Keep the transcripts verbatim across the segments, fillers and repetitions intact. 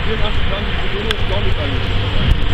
vierundachtzig Jahren die Probleme ist gar nicht eigentlich.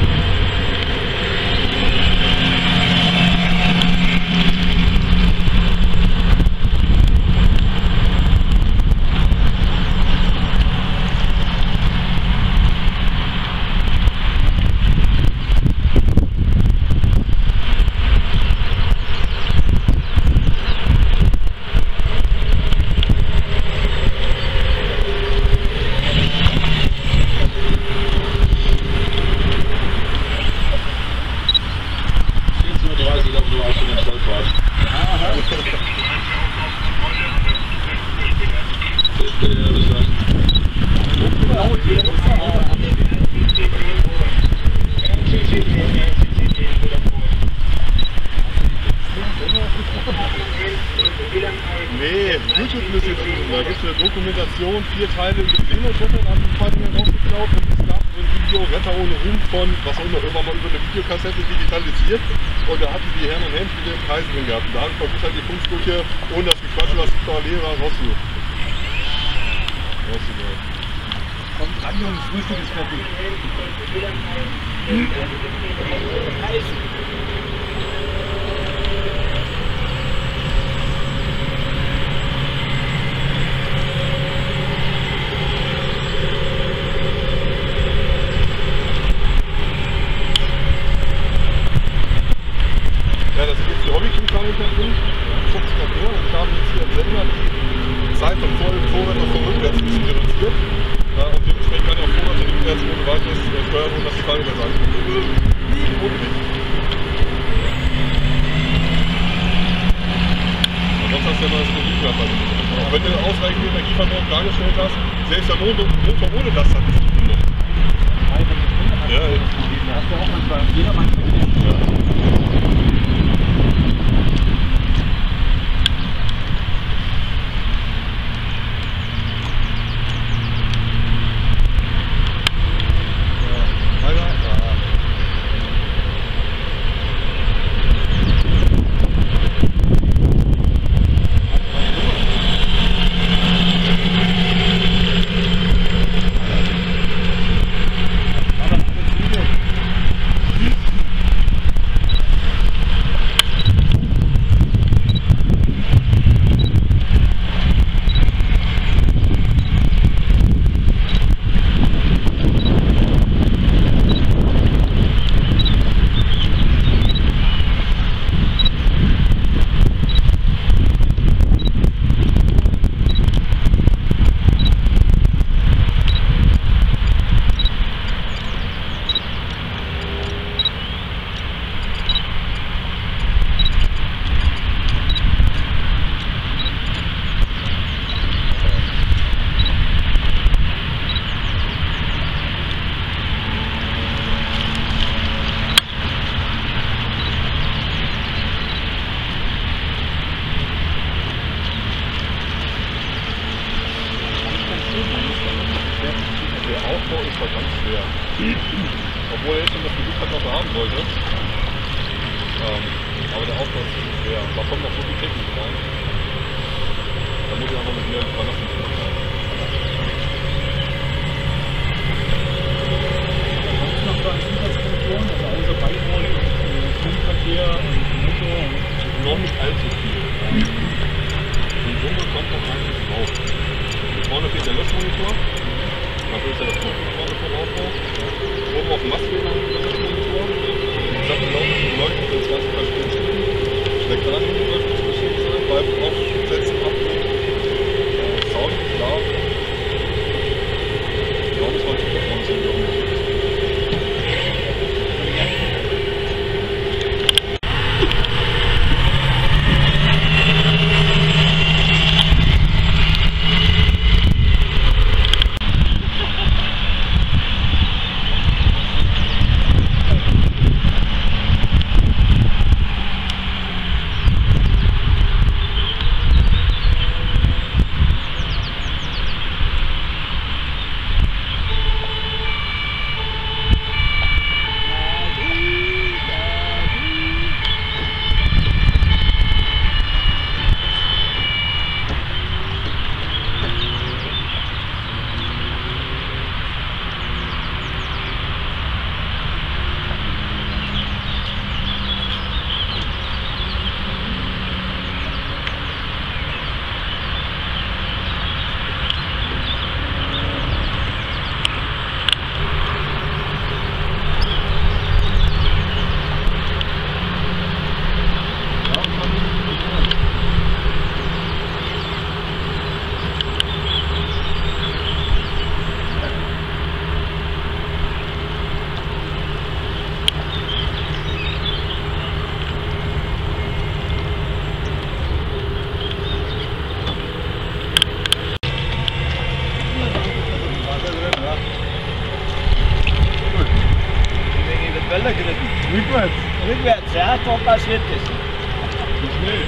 Nee, YouTube müsst ihr suchen. Da gibt es eine Dokumentation, vier Teile über Xenokette, da haben die zwei Dinge rausgeklaut und es gab so ein Video, Retter ohne Ruhm von, was auch immer, irgendwann mal über eine Videokassette digitalisiert und da hatten die Herren und Herren viele Preise drin gehabt. Und da habe ich versucht, halt die Funksprüche ohne das Gequatsche, was die Lehrer rauszu. rauszuholen. Kommt ran, Jungs, Frühstück ist fertig. Ja, das sind jetzt die Hobby-Kindermechaniker drin, fünfzig Ampere, und ich habe jetzt hier im Sender die Zeit von vor, vorwärts und von rückwärts ein bisschen reduziert. Ja, und dementsprechend kann ich auch vorwärts und rückwärts ohne weiteres äh, steuern, ohne dass die Fahrräder mehr sagen. Ohne dich. Sonst hast du ja mal das Energieklappe. Auch wenn du ausreichend Energieverbrauch dargestellt hast, selbst der Motor, Motor ohne das hat es nicht genug. Ja, ja. Da hast du auch manchmal, jeder manchmal. Ja. Obwohl er jetzt schon das Gewicht hat, was er haben wollte. Ähm, aber der Aufbau ist ziemlich schwer. Da kommt noch so viel Technik rein. Da muss ich einfach mit mehr verlassen. Sonst noch so eine Zusatzfunktion, also außer Beiroll und Funkverkehr und Motor und noch nicht allzu viel. Die Summe kommt noch eigentlich drauf. Vorne fehlt der Löschmonitor. Dafür ist ja das Funkmonitor vom Aufbau. Oben auf dem Mastfehler haben wir das Monitor. Die gesamte Laufung leuchtet jetzt ganz verschiedene. Steckt da nicht sollte das bestimmt sein. Beim Aufsetzen, Abnehmen. Sound, klar. Die Raum ist heute davon zu glauben. schneller geritten. Rückwärts. Rückwärts, ja, da passiert das. Zu schnell.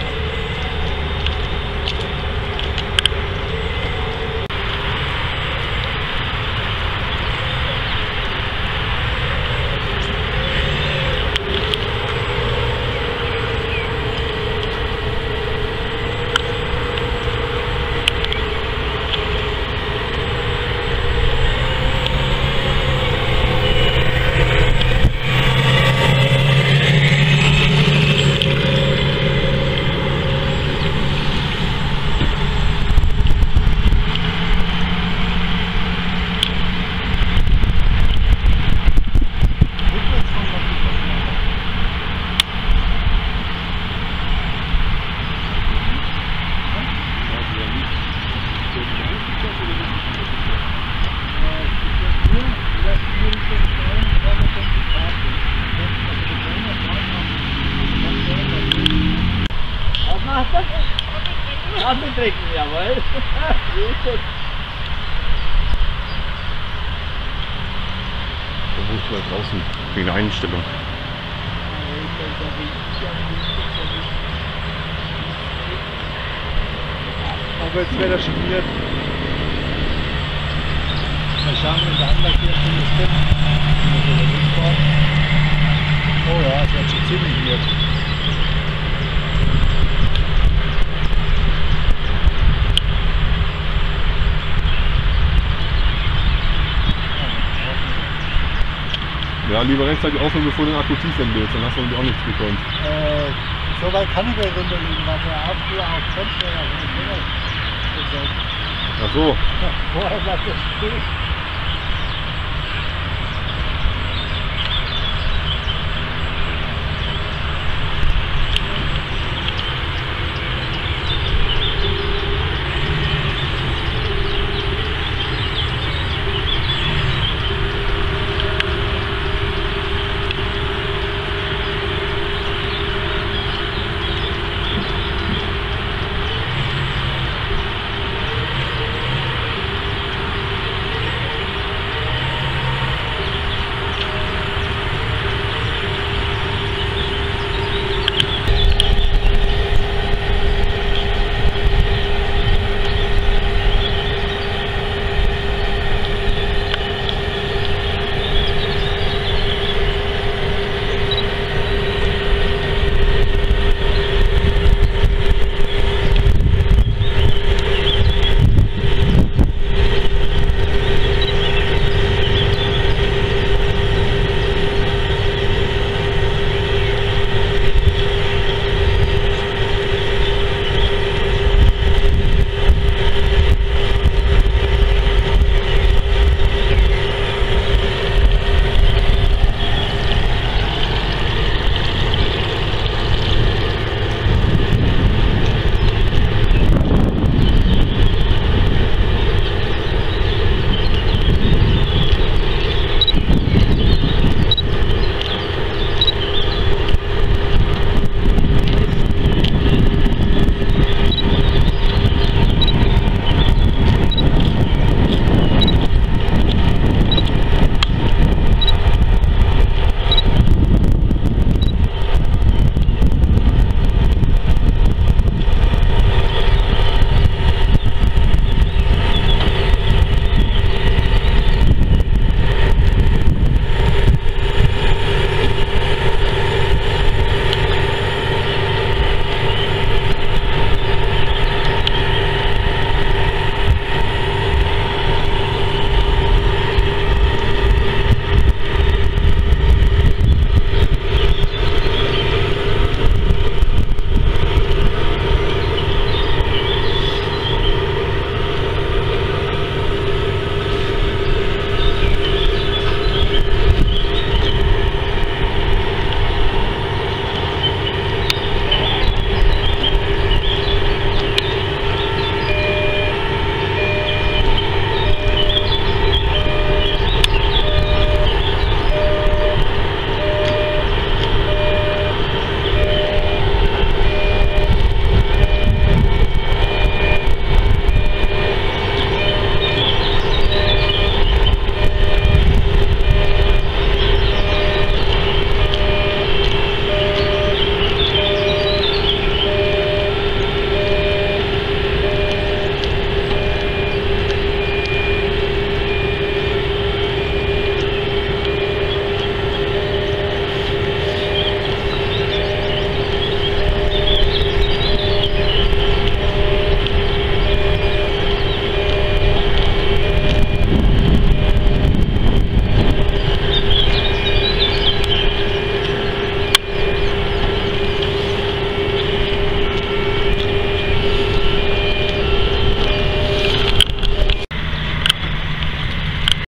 Was macht das? Kaffee trinken, jawohl. Gut. Da muss ich mal draußen wegen der Einstellung. Aber jetzt wäre er schon wieder. Mal schauen, wenn der Anlass hier schon stimmt. Oh ja, es wird schon ziemlich wird. Ja, lieber rechtzeitig aufhören, bevor du den Akku tief entlädst, dann hast du auch nichts bekommen. Äh, so weit kann ich ja runterliegen, weil der Akku auch sonst wäre. Ach so. Vorher bleibt das still.